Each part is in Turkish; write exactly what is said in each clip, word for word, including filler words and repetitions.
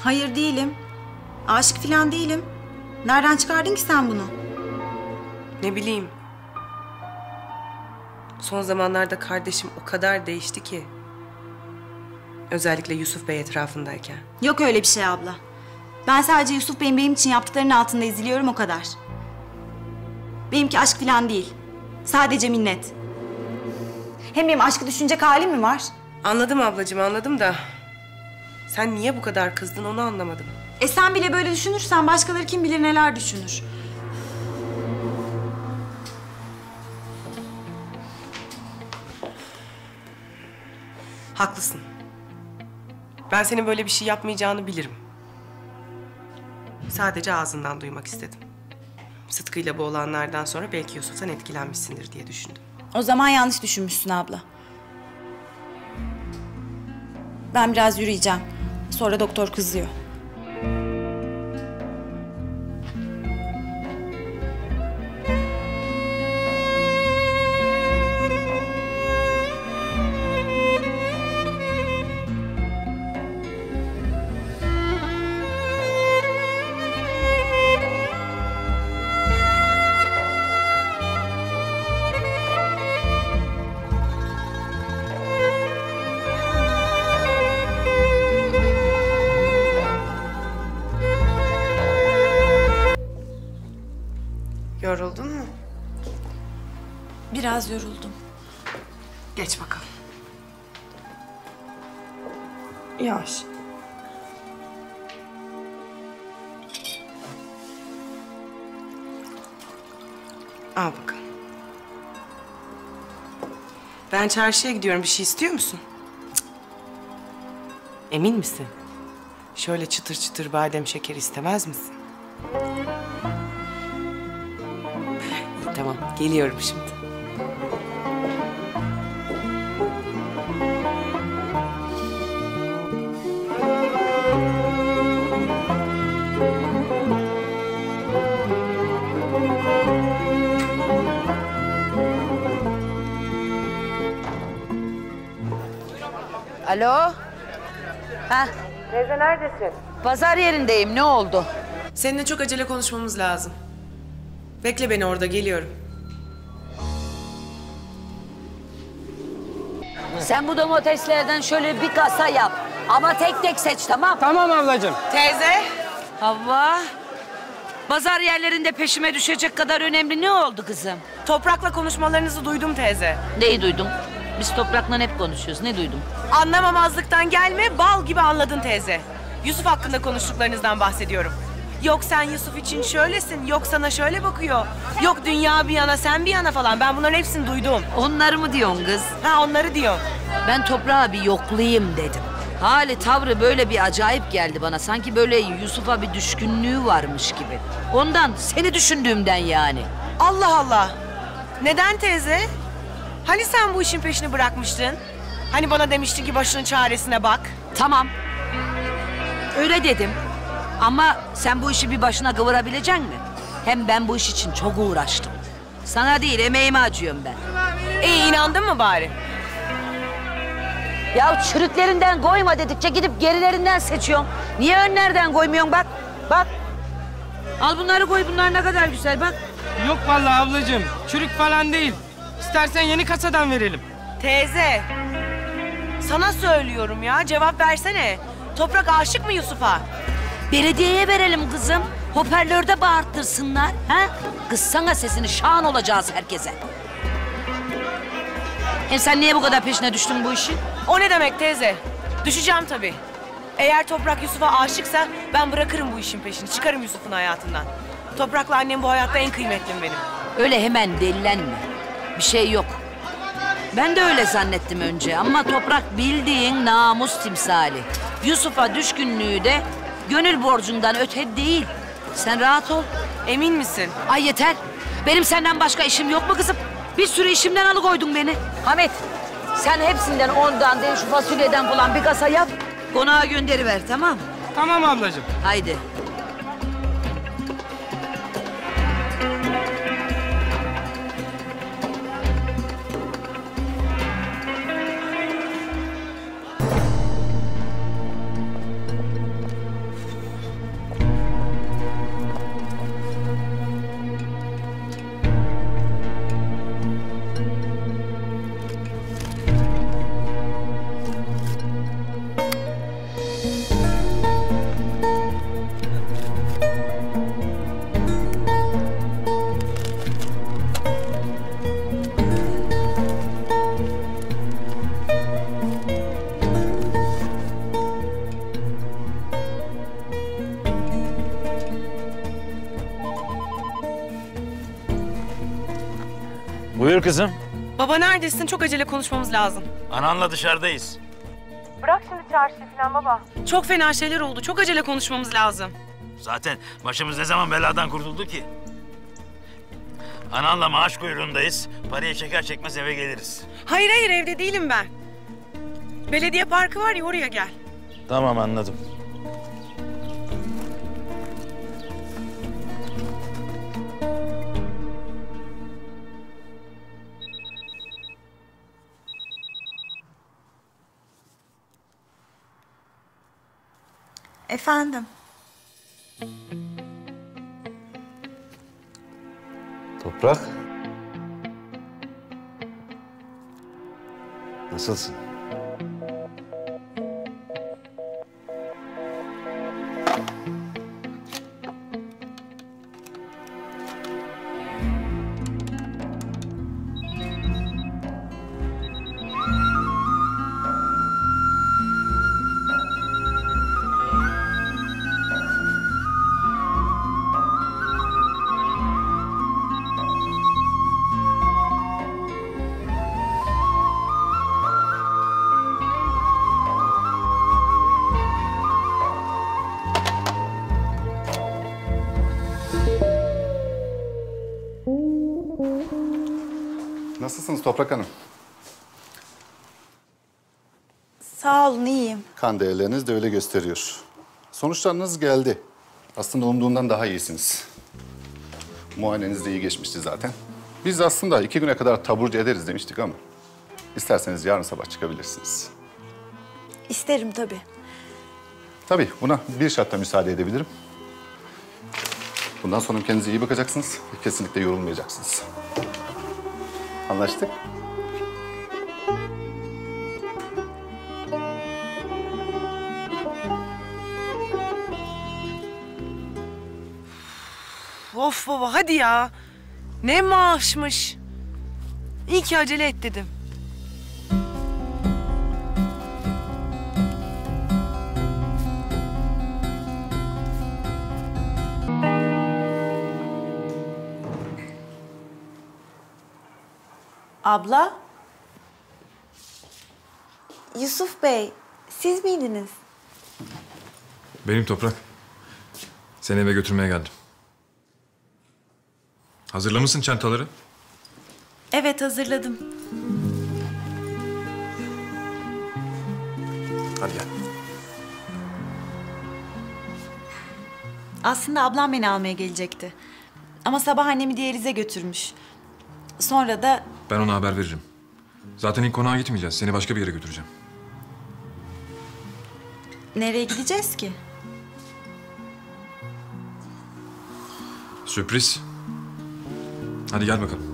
Hayır değilim. Aşık falan değilim. Nereden çıkardın ki sen bunu? Ne bileyim. Son zamanlarda kardeşim o kadar değişti ki. Özellikle Yusuf Bey etrafındayken. Yok öyle bir şey abla. Ben sadece Yusuf Bey'in benim için yaptıklarının altında eziliyorum o kadar. Benimki aşk falan değil. Sadece minnet. Hem benim aşkı düşünecek halim mi var? Anladım ablacığım, anladım da... Sen niye bu kadar kızdın onu anlamadım. E sen bile böyle düşünürsen başkaları kim bilir neler düşünür. Haklısın. Ben senin böyle bir şey yapmayacağını bilirim. Sadece ağzından duymak istedim. Sıtkı'yla bu olanlardan sonra belki Yusuf'tan etkilenmişsindir diye düşündüm. O zaman yanlış düşünmüşsün abla. Ben biraz yürüyeceğim. Sonra doktor kızıyor. Yoruldun mu? Biraz yoruldum. Geç bakalım. Yavaş. Al bakalım. Ben çarşıya gidiyorum. Bir şey istiyor musun? Cık. Emin misin? Şöyle çıtır çıtır badem şekeri istemez misin? İyi, tamam. Geliyorum şimdi. Alo? Ha? Teyze neredesin? Pazar yerindeyim. Ne oldu? Seninle çok acele konuşmamız lazım. Bekle beni orada, geliyorum. Sen bu domateslerden şöyle bir kasa yap. Ama tek tek seç, tamam? Tamam ablacığım. Teyze! Havva, pazar yerlerinde peşime düşecek kadar önemli ne oldu kızım? Toprak'la konuşmalarınızı duydum teyze. Neyi duydum? Biz Toprak'la hep konuşuyoruz. Ne duydum? Anlamamazlıktan gelme, bal gibi anladın teyze. Yusuf hakkında konuştuklarınızdan bahsediyorum. Yok sen Yusuf için şöylesin, yok sana şöyle bakıyor. Yok dünya bir yana, sen bir yana falan. Ben bunların hepsini duydum. Onları mı diyorsun kız? Ha onları diyorum. Ben Toprak'a bir yoklayayım dedim. Hali tavrı böyle bir acayip geldi bana. Sanki böyle Yusuf'a bir düşkünlüğü varmış gibi. Ondan, seni düşündüğümden yani. Allah Allah! Neden teyze? Hani sen bu işin peşini bırakmıştın? Hani bana demiştin ki başının çaresine bak? Tamam. Öyle dedim. Ama sen bu işi bir başına kıvırabilecek misin? Hem ben bu iş için çok uğraştım. Sana değil, emeğime acıyorum ben. İyi, inandın mı bari? Ya çürüklerinden koyma dedikçe gidip gerilerinden seçiyorsun. Niye önlerden koymuyorsun bak? Bak. Al bunları koy, bunlar ne kadar güzel bak. Yok vallahi ablacığım. Çürük falan değil. İstersen yeni kasadan verelim. Teyze, sana söylüyorum ya, cevap versene. Toprak aşık mı Yusuf'a? Belediyeye verelim kızım. Hoparlörde bağırtırsınlar. Ha? Kıssana sesini, şan olacağız herkese. Hem sen niye bu kadar peşine düştün bu işin? O ne demek teyze? Düşeceğim tabii. Eğer Toprak Yusuf'a aşıksa ben bırakırım bu işin peşini. Çıkarım Yusuf'un hayatından. Toprak'la annem bu hayatta en kıymetlim benim. Öyle hemen delilenme. Bir şey yok. Ben de öyle zannettim önce ama Toprak bildiğin namus timsali. Yusuf'a düşkünlüğü de gönül borcundan öte değil. Sen rahat ol. Emin misin? Ay yeter. Benim senden başka işim yok mu kızım? Bir sürü işimden alıkoydun beni. Hamit, sen hepsinden ondan değil şu fasulyeden falan bir kasa yap. Konağa gönderiver, tamam? Tamam ablacığım. Haydi. Buyur kızım. Baba neredesin? Çok acele konuşmamız lazım. Ananla dışarıdayız. Bırak şimdi çarşıyı falan baba. Çok fena şeyler oldu. Çok acele konuşmamız lazım. Zaten başımız ne zaman beladan kurtuldu ki? Ananla maaş kuyruğundayız. Parayı çeker çekmez eve geliriz. Hayır hayır evde değilim ben. Belediye parkı var ya oraya gel. Tamam anladım. Efendim? Toprak. Nasılsın? Nasılsınız Toprak Hanım? Sağ olun, iyiyim. Kan değerleriniz de öyle gösteriyor. Sonuçlarınız geldi. Aslında umduğumdan daha iyisiniz. Muayeneniz de iyi geçmişti zaten. Biz aslında iki güne kadar taburcu ederiz demiştik ama... ...isterseniz yarın sabah çıkabilirsiniz. İsterim tabii. Tabii buna bir şartla müsaade edebilirim. Bundan sonra kendinize iyi bakacaksınız ve kesinlikle yorulmayacaksınız. Anlaştık? Of baba hadi ya. Ne maaşmış. İyi ki acele et dedim. Abla? Yusuf Bey, siz miydiniz? Benim Toprak. Seni eve götürmeye geldim. Hazırlamışsın çantaları? Evet, hazırladım. Hadi gel. Aslında ablam beni almaya gelecekti. Ama sabah annemi diyalize götürmüş. Sonra da... Ben ona haber veririm. Zaten ilk konağa gitmeyeceğiz. Seni başka bir yere götüreceğim. Nereye gideceğiz ki? Sürpriz. Hadi gel bakalım.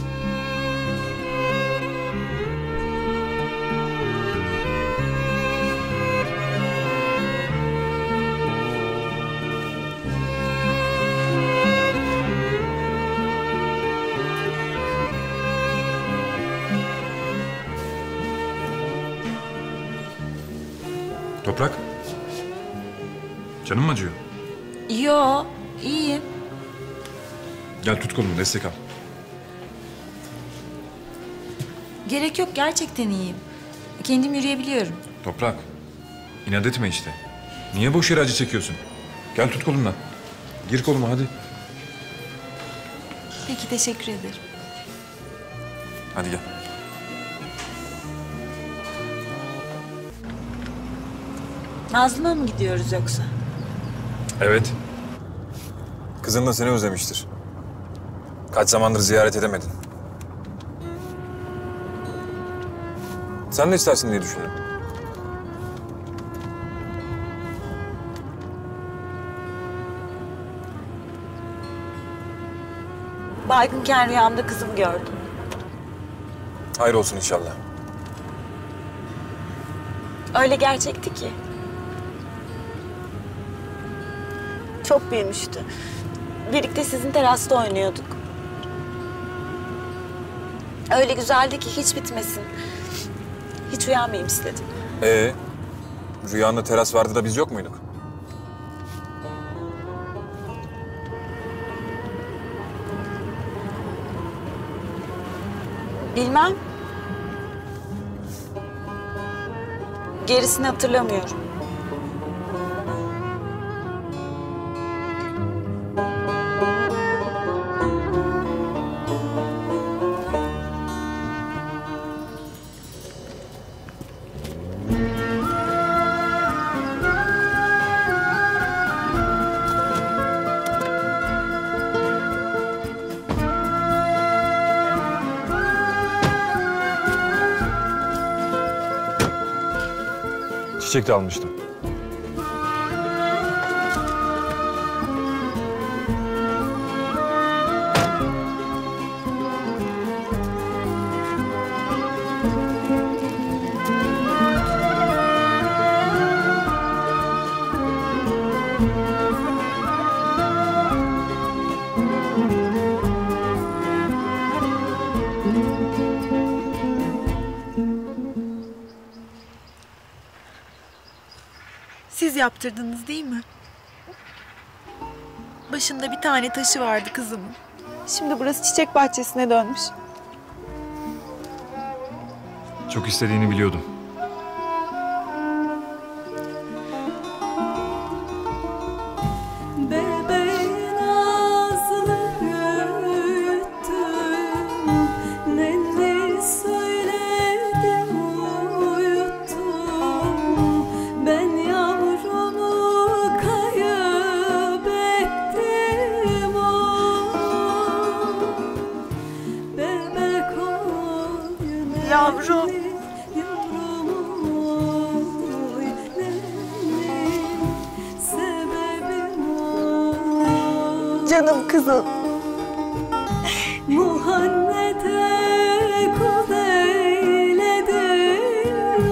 Toprak. Canın mı acıyor? Yo, iyiyim. Gel tut kolumu, destek al. Gerek yok, gerçekten iyiyim. Kendim yürüyebiliyorum. Toprak. İnat etme işte. Niye boş yere acı çekiyorsun? Gel tut kolumdan. Gir koluma hadi. Peki, teşekkür ederim. Hadi gel. Nazlı'ma mı gidiyoruz yoksa? Evet. Kızın da seni özlemiştir. Kaç zamandır ziyaret edemedin. Sen ne istersin diye düşündüm. Baygınken rüyamda kızımı gördüm. Hayır olsun inşallah. Öyle gerçekti ki. Çok büyümüştü. Birlikte sizin terasta oynuyorduk. Öyle güzeldi ki hiç bitmesin. Hiç uyanmayayım istedim. Ee, rüyanda teras vardı da biz yok muyduk? Bilmem. Gerisini hatırlamıyorum. Çiçek de almıştım. Siz yaptırdınız değil mi? Başında bir tane taşı vardı kızımın. Şimdi burası çiçek bahçesine dönmüş. Çok istediğini biliyordum. Yavrum. Canım kızım. Muhammed'e kul eyledim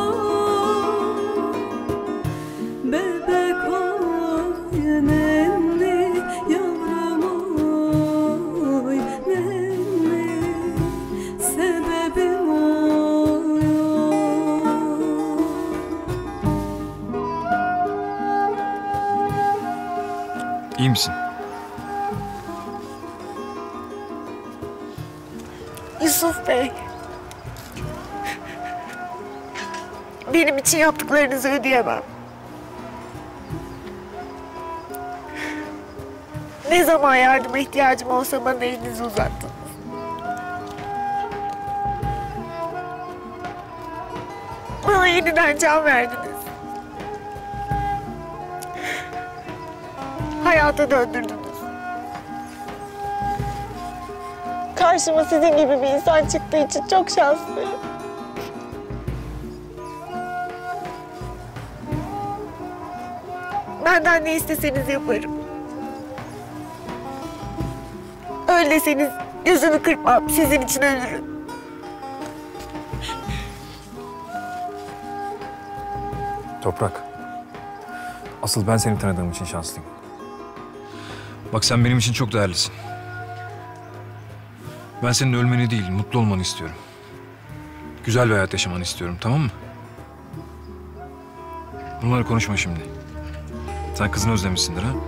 bebek oy nenni yavrum oy nenni sebebim oy. İyi misin? Yusuf Bey. Benim için yaptıklarınızı ödeyemem. Ne zaman yardıma ihtiyacım olsa bana elinizi uzattınız. Bana yeniden can verdiniz. Hayata döndürdünüz. Karşıma sizin gibi bir insan çıktığı için çok şanslıyım. Benden ne isteseniz yaparım. Öl deseniz gözümü kırpmam, sizin için ölürüm. Toprak. Asıl ben seni tanıdığım için şanslıyım. Bak sen benim için çok değerlisin. Ben senin ölmeni değil, mutlu olmanı istiyorum. Güzel bir hayat yaşamanı istiyorum, tamam mı? Bunları konuşma şimdi. Sen kızını özlemişsindir ha?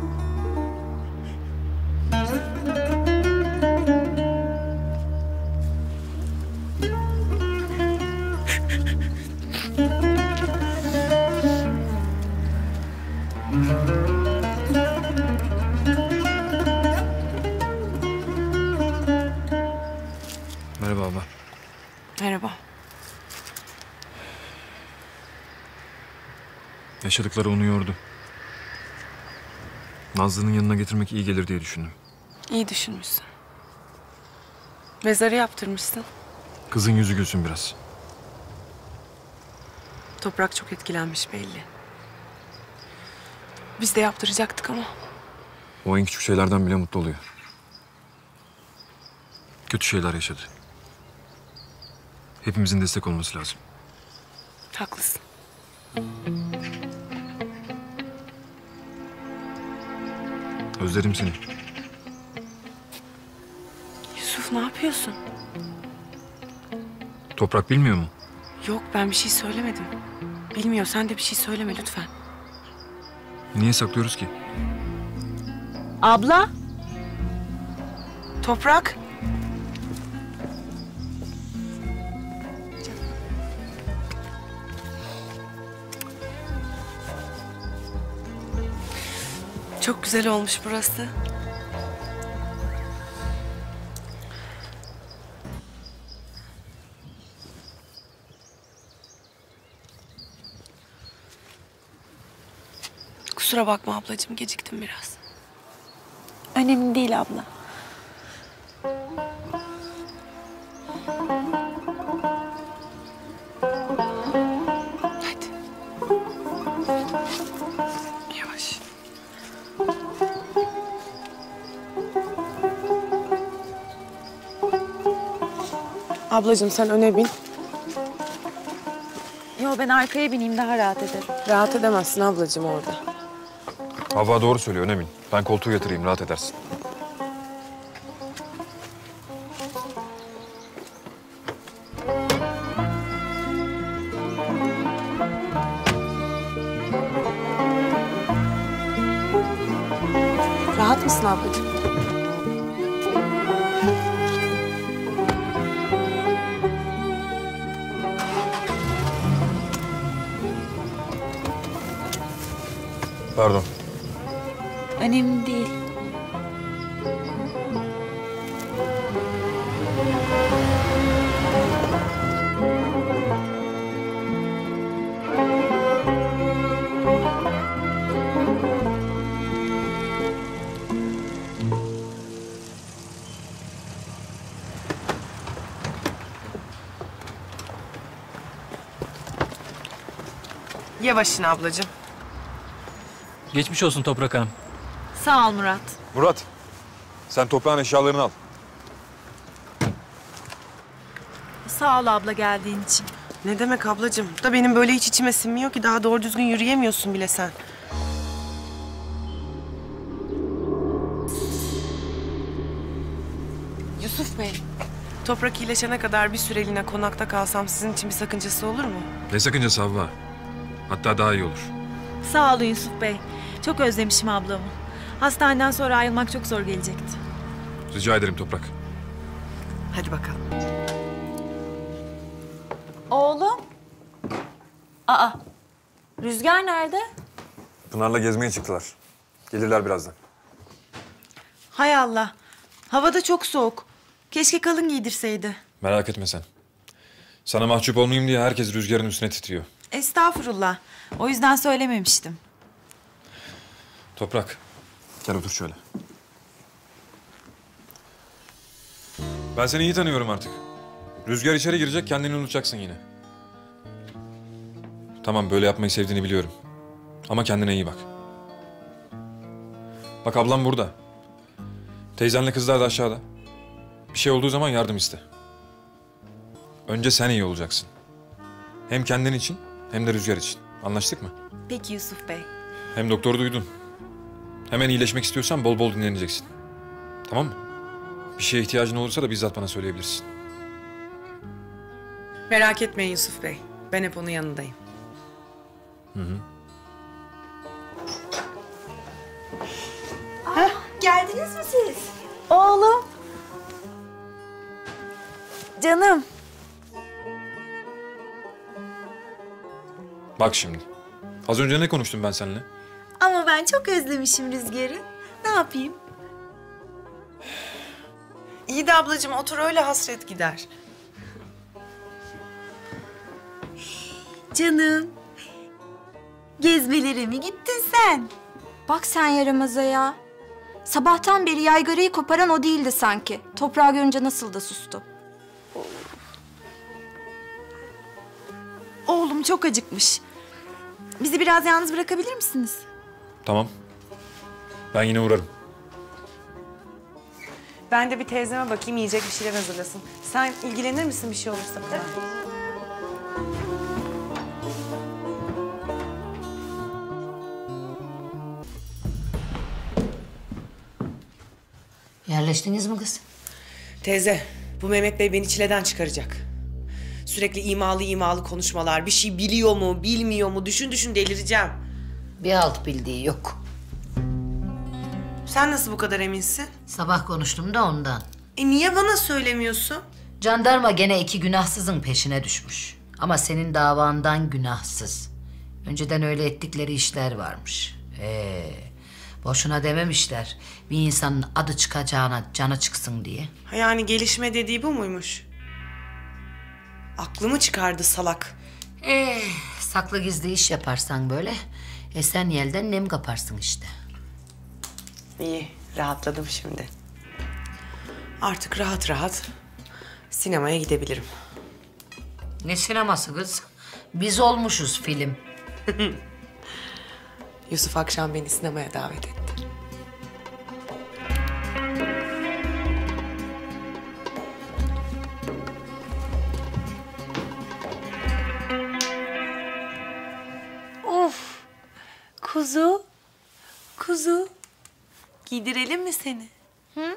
Merhaba abla. Merhaba. Yaşadıkları onu yordu. Nazlı'nın yanına getirmek iyi gelir diye düşündüm. İyi düşünmüşsün. Mezarı yaptırmışsın. Kızın yüzü gülsün biraz. Toprak çok etkilenmiş belli. Biz de yaptıracaktık ama. O en küçük şeylerden bile mutlu oluyor. Kötü şeyler yaşadı. Hepimizin destek olması lazım. Haklısın. Özledim seni. Yusuf ne yapıyorsun? Toprak bilmiyor mu? Yok ben bir şey söylemedim. Bilmiyor sen de bir şey söyleme lütfen. Niye saklıyoruz ki? Abla. Toprak. Çok güzel olmuş burası. Kusura bakma ablacığım, geciktim biraz. Önemli değil abla. Hadi. Yavaş. Ablacığım sen öne bin. Yo, ben arkaya bineyim, daha rahat ederim. Rahat edemezsin ablacığım orada. Havva doğru söylüyor Emin. Ben koltuğu yatırayım, rahat edersin. Rahat mısın ablacığım? Pardon. Önemli değil. Yavaşın ablacığım. Geçmiş olsun Toprak Hanım. Sağ ol Murat. Murat, sen toprağın eşyalarını al. Sağ ol abla geldiğin için. Ne demek ablacığım? Da benim böyle hiç içime sinmiyor ki, daha doğru düzgün yürüyemiyorsun bile sen. Yusuf Bey, Toprak iyileşene kadar bir süreliğine konakta kalsam sizin için bir sakıncası olur mu? Ne sakıncası Havva? Hatta daha iyi olur. Sağ olun Yusuf Bey. Çok özlemişim ablamı. Hastaneden sonra ayrılmak çok zor gelecekti. Rica ederim Toprak. Hadi bakalım. Oğlum. Aa. Rüzgar nerede? Pınar'la gezmeye çıktılar. Gelirler birazdan. Hay Allah. Hava da çok soğuk. Keşke kalın giydirseydi. Merak etme sen. Sana mahcup olmayayım diye herkes Rüzgar'ın üstüne titriyor. Estağfurullah. O yüzden söylememiştim. Toprak, gel otur şöyle. Ben seni iyi tanıyorum artık. Rüzgar içeri girecek, kendini unutacaksın yine. Tamam, böyle yapmayı sevdiğini biliyorum. Ama kendine iyi bak. Bak ablam burada. Teyzenle kızlar da aşağıda. Bir şey olduğu zaman yardım iste. Önce sen iyi olacaksın. Hem kendin için hem de Rüzgar için. Anlaştık mı? Peki Yusuf Bey. Hem doktoru duydun. Hemen iyileşmek istiyorsan bol bol dinleneceksin. Tamam mı? Bir şeye ihtiyacın olursa da bizzat bana söyleyebilirsin. Merak etmeyin Yusuf Bey. Ben hep onun yanındayım. Hı hı. Geldiniz mi siz? Oğlum. Canım. Bak şimdi. Az önce ne konuştum ben seninle? Ama ben çok özlemişim Rüzgar'ı. Ne yapayım? İyi de ablacığım, otur öyle hasret gider. Canım. Gezmelere mi gittin sen? Bak sen yaramaza ya. Sabahtan beri yaygarayı koparan o değildi sanki. Toprağı görünce nasıl da sustu. Oğlum çok acıkmış. Bizi biraz yalnız bırakabilir misiniz? Tamam. Ben yine uğrarım. Ben de bir teyzeme bakayım, yiyecek bir şeyler hazırlasın. Sen ilgilenir misin bir şey olursa? Yerleştiniz mi kız? Teyze, bu Mehmet Bey beni çileden çıkaracak. Sürekli imalı imalı konuşmalar. Bir şey biliyor mu, bilmiyor mu? Düşün düşün delireceğim. Bir alt bildiği yok. Sen nasıl bu kadar eminsin? Sabah konuştum da ondan. E niye bana söylemiyorsun? Jandarma gene iki günahsızın peşine düşmüş. Ama senin davandan günahsız. Önceden öyle ettikleri işler varmış. Ee, Boşuna dememişler. Bir insanın adı çıkacağına canı çıksın diye. Ha yani gelişme dediği bu muymuş? Aklımı çıkardı salak. Eh, saklı gizli iş yaparsan böyle esen yelden nem kaparsın işte. İyi, rahatladım şimdi. Artık rahat rahat sinemaya gidebilirim. Ne sineması kız? Biz olmuşuz film. Yusuf akşam beni sinemaya davet etti. Of! Kuzu, kuzu. Giydirelim mi seni? Hı?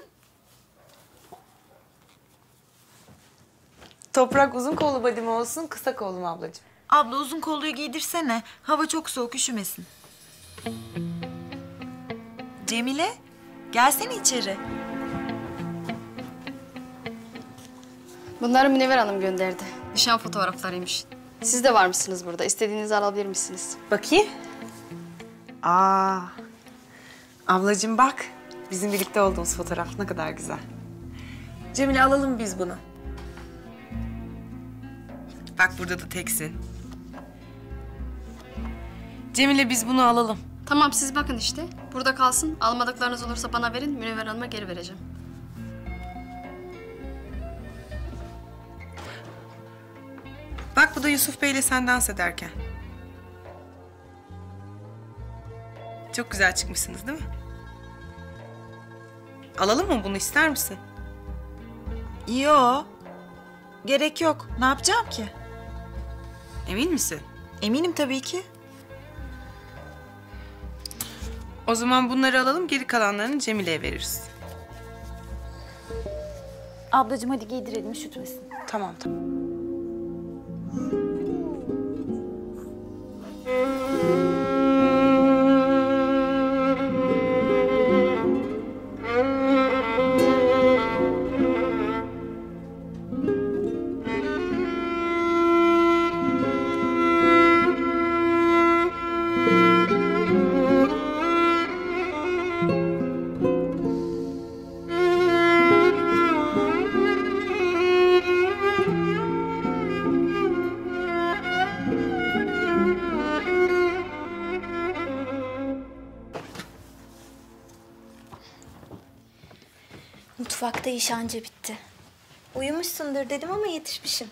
Toprak uzun kollu body mi olsun, kısa kollu mu ablacığım? Abla uzun kolluyu giydirsene. Hava çok soğuk, üşümesin. Cemile, gelsene içeri. Bunları Münevver Hanım gönderdi. Nişan fotoğraflarıymış. Siz de var mısınız burada? İstediğinizi alabilir misiniz? Bakayım. Aa, ablacığım bak. Bizim birlikte olduğumuz fotoğraf ne kadar güzel. Cemile alalım biz bunu. Bak burada da teksin. Cemile biz bunu alalım. Tamam siz bakın işte. Burada kalsın. Almadıklarınız olursa bana verin. Münevver Hanım'a geri vereceğim. Bak bu da Yusuf Bey'le sen dans ederken. Çok güzel çıkmışsınız değil mi? Alalım mı bunu, ister misin? Yo, gerek yok. Ne yapacağım ki? Emin misin? Eminim tabii ki. O zaman bunları alalım, geri kalanlarını Cemile'ye veririz. Ablacığım hadi giydirelim, üşütmesin. Tamam, tamam. Mutfakta iş anca bitti. Uyumuşsundur dedim ama yetişmişim.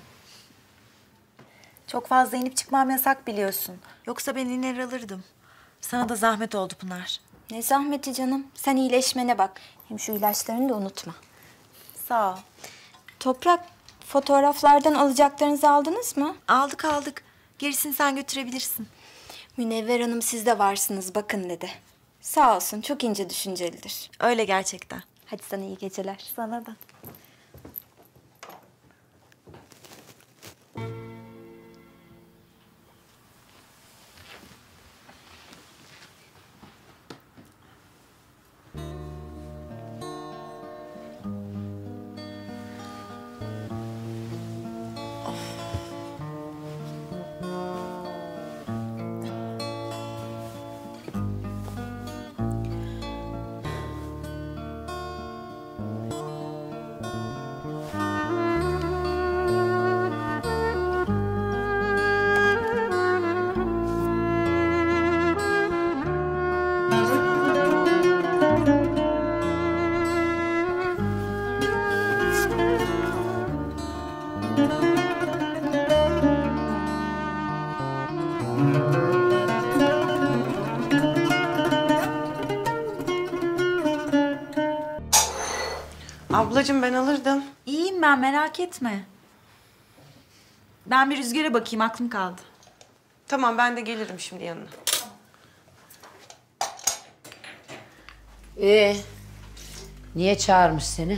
Çok fazla inip çıkmam yasak biliyorsun. Yoksa ben iner alırdım. Sana da zahmet oldu Pınar. Ne zahmeti canım. Sen iyileşmene bak. Hem şu ilaçlarını da unutma. Sağ ol. Toprak, fotoğraflardan alacaklarınızı aldınız mı? Aldık aldık. Gerisini sen götürebilirsin. Münevver Hanım siz de varsınız bakın dedi. Sağ olsun çok ince düşüncelidir. Öyle gerçekten. Hadi sana iyi geceler. Sana da. Ablacığım ben alırdım. İyiyim ben, merak etme. Ben bir Rüzgar'a bakayım, aklım kaldı. Tamam ben de gelirim şimdi yanına. Ee, niye çağırmış seni?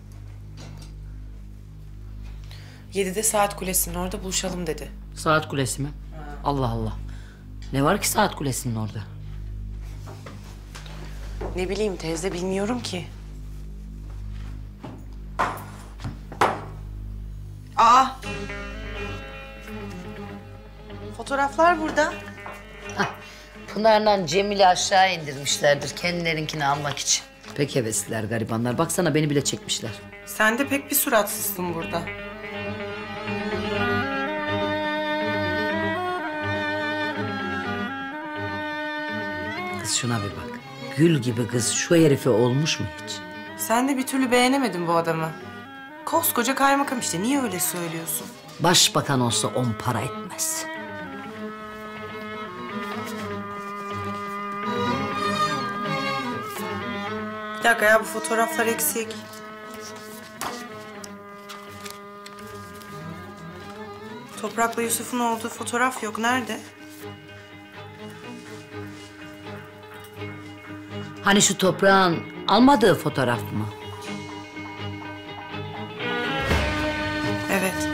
Yedide Saat Kulesi'nin orada buluşalım dedi. Saat Kulesi mi? Allah Allah. Ne var ki Saat Kulesi'nin orada? Ne bileyim teyze, bilmiyorum ki. Aa! Fotoğraflar burada. Pınar'la Cemil'i aşağı indirmişlerdir kendilerinkini almak için. Pek hevesliler garibanlar. Baksana beni bile çekmişler. Sen de pek bir suratsızsın burada. Kız şuna bir bak. Gül gibi kız şu herife olmuş mu hiç? Sen de bir türlü beğenemedin bu adamı. Koskoca kaymakam işte. Niye öyle söylüyorsun? Başbakan olsa on para etmez. Bir dakika ya, bu fotoğraflar eksik. Toprak'la Yusuf'un olduğu fotoğraf yok. Nerede? Hani şu toprağın almadığı fotoğraf mı? Evet.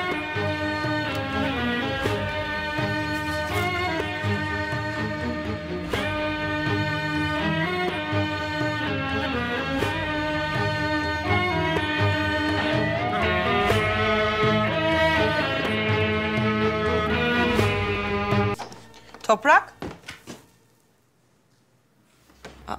Toprak? Aa.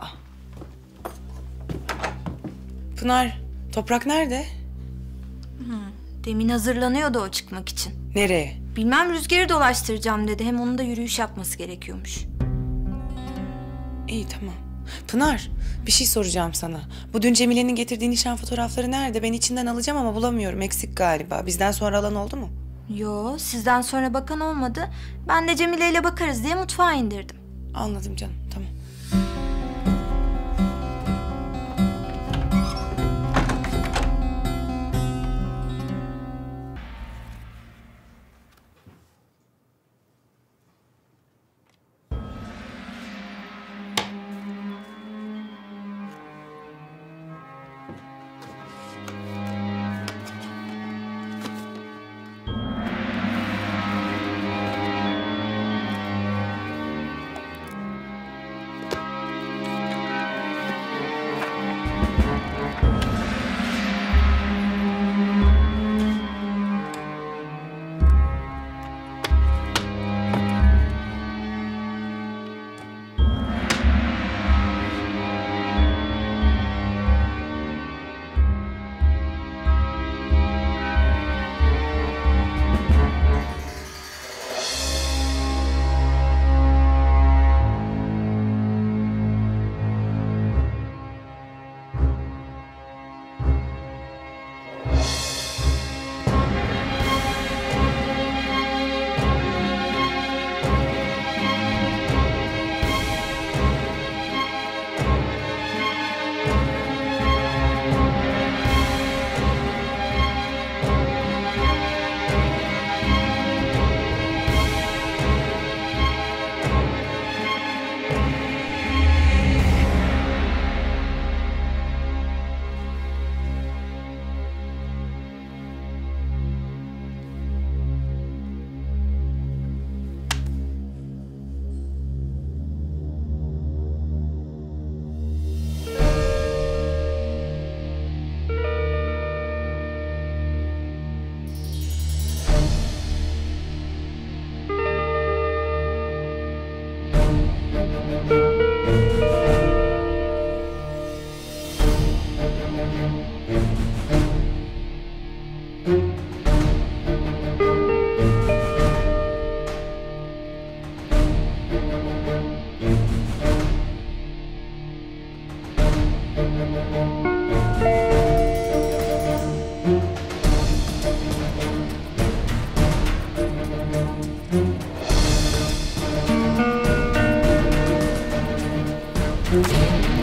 Pınar, Toprak nerede? Demin hazırlanıyordu o çıkmak için. Nereye? Bilmem, Rüzgar'ı dolaştıracağım dedi. Hem onun da yürüyüş yapması gerekiyormuş. İyi, tamam. Pınar, bir şey soracağım sana. Bu dün Cemile'nin getirdiği nişan fotoğrafları nerede? Ben içinden alacağım ama bulamıyorum. Eksik galiba. Bizden sonra alan oldu mu? Yo, sizden sonra bakan olmadı. Ben de Cemile ile bakarız diye mutfağa indirdim. Anladım canım, tamam. Thank you.